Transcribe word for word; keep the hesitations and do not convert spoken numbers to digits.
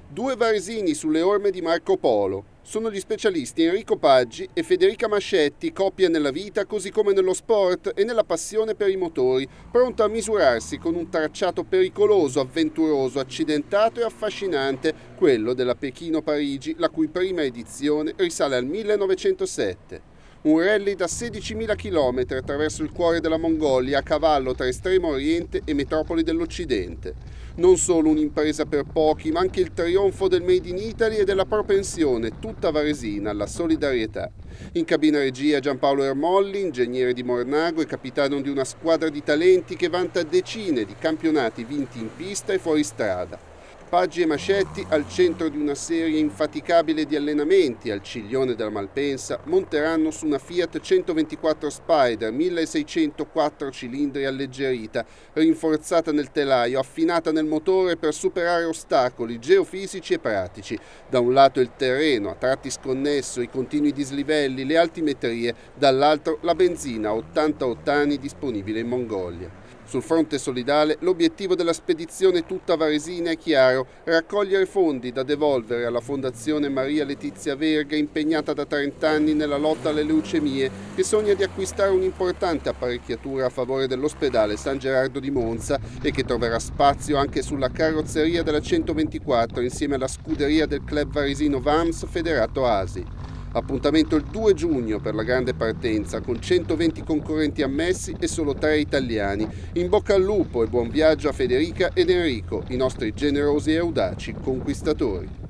Due varesini sulle orme di Marco Polo. Sono gli specialisti Enrico Paggi e Federica Mascetti, coppia nella vita così come nello sport e nella passione per i motori, pronta a misurarsi con un tracciato pericoloso, avventuroso, accidentato e affascinante, quello della Pechino-Parigi, la cui prima edizione risale al millenovecentosette. Un rally da sedicimila chilometri attraverso il cuore della Mongolia, a cavallo tra Estremo Oriente e metropoli dell'Occidente. Non solo un'impresa per pochi, ma anche il trionfo del Made in Italy e della propensione tutta varesina alla solidarietà. In cabina regia Giampaolo Ermolli, ingegnere di Mornago e capitano di una squadra di talenti che vanta decine di campionati vinti in pista e fuori strada. Paggi e Mascetti, al centro di una serie infaticabile di allenamenti al ciglione della Malpensa, monteranno su una Fiat centoventiquattro Spider milleseicento quattro cilindri alleggerita, rinforzata nel telaio, affinata nel motore per superare ostacoli geofisici e pratici. Da un lato il terreno, a tratti sconnesso, i continui dislivelli, le altimetrie, dall'altro la benzina a ottanta ottani disponibile in Mongolia. Sul fronte solidale l'obiettivo della spedizione tutta varesina è chiaro: raccogliere fondi da devolvere alla Fondazione Maria Letizia Verga, impegnata da trenta anni nella lotta alle leucemie, che sogna di acquistare un'importante apparecchiatura a favore dell'ospedale San Gerardo di Monza e che troverà spazio anche sulla carrozzeria della centoventiquattro insieme alla scuderia del club varesino Vams Federato Asi. Appuntamento il due giugno per la grande partenza, con centoventi concorrenti ammessi e solo tre italiani. In bocca al lupo e buon viaggio a Federica ed Enrico, i nostri generosi e audaci conquistatori.